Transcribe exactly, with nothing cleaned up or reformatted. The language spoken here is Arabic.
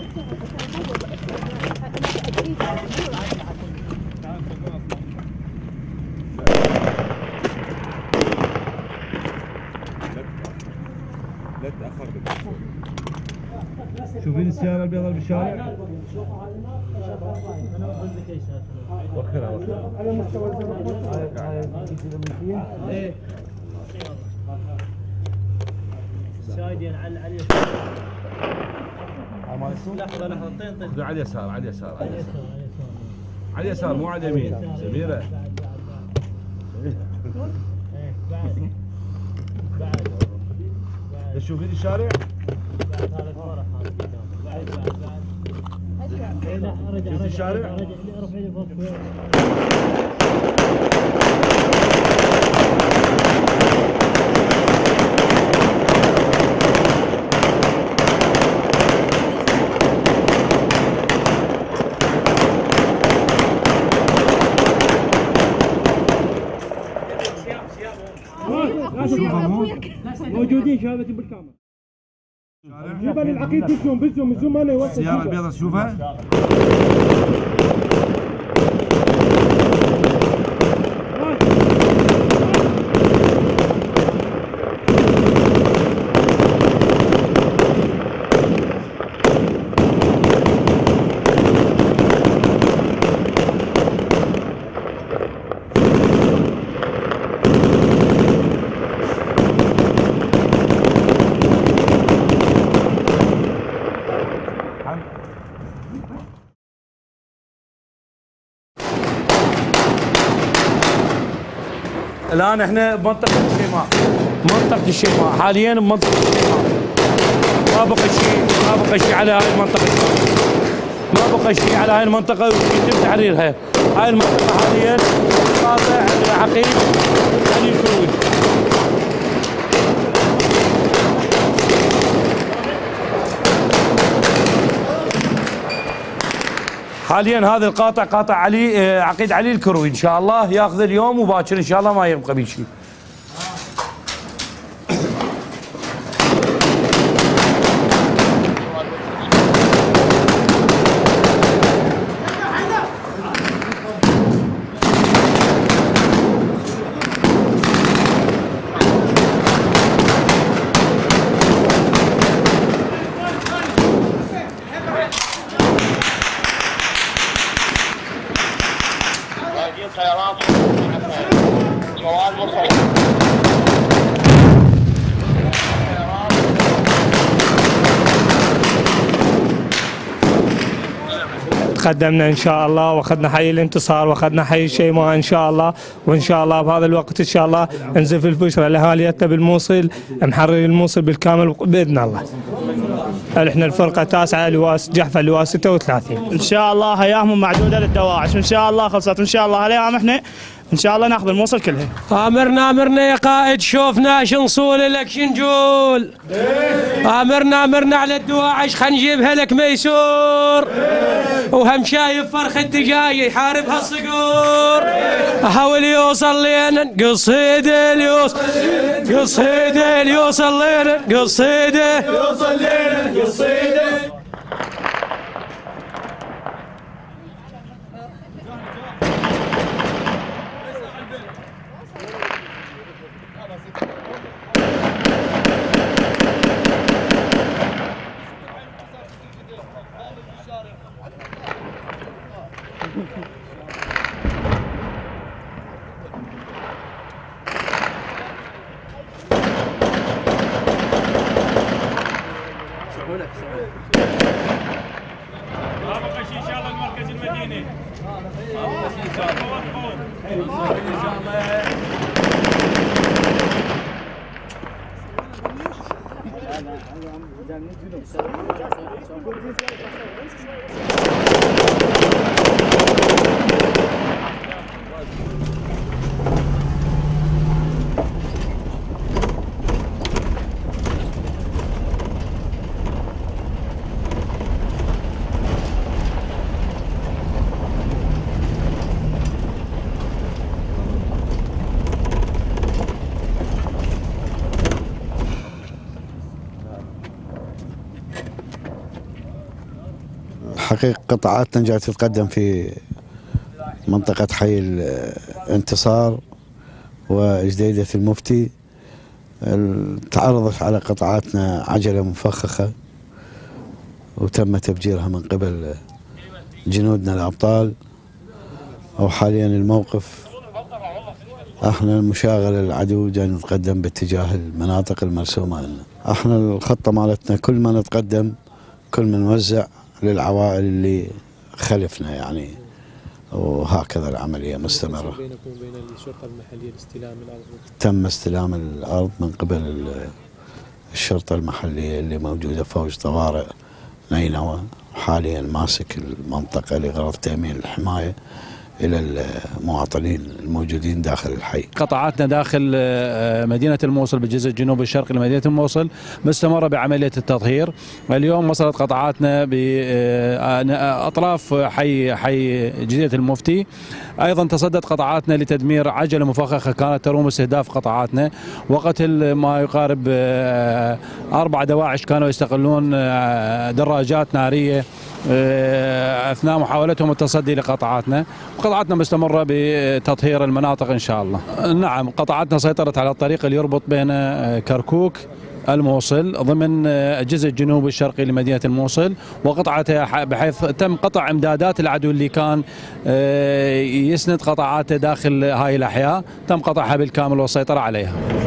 لا تأخر بالدكتور. شوفين السيارة البيضاء بالشارع. وخرها وخرها. على مستوى ايه. شايدين على على اليسار. لحظة لحظة طين طين. على اليسار على اليسار على اليسار. على اليسار مو على اليمين سميرة. بعد بعد تشوفين الشارع؟ بعد هذا الفرح هذا بعد بعد بعد لا رجع رجع الشارع رجع ارفع لي فوق موجودين شباب بالكاميرا. جبل العقيد بالزوم بالزوم الزوم انا يوصل. السيارة البيضاء تشوفها؟ الآن احنا بمنطقة الشيماء، منطقة الشيماء حاليا بمنطقة الشيماء. ما بقى شيء ما بقى شيء على هاي المنطقة، ما بقى شيء على هاي المنطقة ويتم تحريرها. هاي المنطقة حاليا قاطع العقيد علي الكروي. حاليا هذا القاطع قاطع علي عقيد علي الكروي، ان شاء الله ياخذ اليوم وباكر ان شاء الله ما يبقى بيه شيء. تقدمنا ان شاء الله واخذنا حي الانتصار واخذنا حي الشيماء ان شاء الله، وان شاء الله بهذا الوقت ان شاء الله نزف البشرى لاهاليتنا بالموصل، محرر الموصل بالكامل باذن الله. احنا الفرقه التاسعه لواء جحفل لواء ستة وثلاثين. ان شاء الله ايامهم معدوده للدواعش وان شاء الله خلصت، ان شاء الله هالايام احنا ان شاء الله ناخذ الموصل كلها. امرنا امرنا يا قائد، شوفنا شنصول لك شنجول. امرنا امرنا على الدواعش خلينا نجيبها لك ميسور. وهم شايف فرخ الدجاج يحاربها الصقور. احاول يوصل لين قصيده اليوصل قصيده يوصل لين قصيده يوصل لين قصيده. حقيقة قطاعاتنا جاءت تتقدم في منطقة حي الانتصار وجديدة المفتي. تعرضت على قطاعاتنا عجلة مفخخة وتم تفجيرها من قبل جنودنا الأبطال، وحاليا الموقف احنا المشاغل العدو جاي نتقدم باتجاه المناطق المرسومة لنا. احنا الخطة مالتنا كل ما نتقدم كل ما نوزع للعوائل اللي خلفنا يعني، وهكذا العملية مستمرة. بينكم وبين الشرطة المحلية لاستلام الأرض؟ تم استلام الأرض من قبل الشرطة المحلية اللي موجودة فوج طوارئ نينوى، حاليا ماسك المنطقة لغرض تأمين الحماية إلى المواطنين الموجودين داخل الحي. قطاعاتنا داخل مدينة الموصل بالجزء الجنوبي الشرقي لمدينة الموصل مستمرة بعملية التطهير. اليوم وصلت قطاعاتنا بأطراف حي حي جزيرة المفتي. أيضا تصدت قطاعاتنا لتدمير عجلة مفخخة كانت تروم استهداف قطاعاتنا، وقتل ما يقارب أربع دواعش كانوا يستغلون دراجات نارية أثناء محاولتهم التصدي لقطاعاتنا. قطاعاتنا مستمرة بتطهير المناطق إن شاء الله. نعم، قطاعاتنا سيطرت على الطريق اللي يربط بين كركوك الموصل ضمن الجزء الجنوبي الشرقي لمدينة الموصل، وقطعتها بحيث تم قطع امدادات العدو اللي كان يسند قطاعاته داخل هاي الأحياء، تم قطعها بالكامل والسيطرة عليها.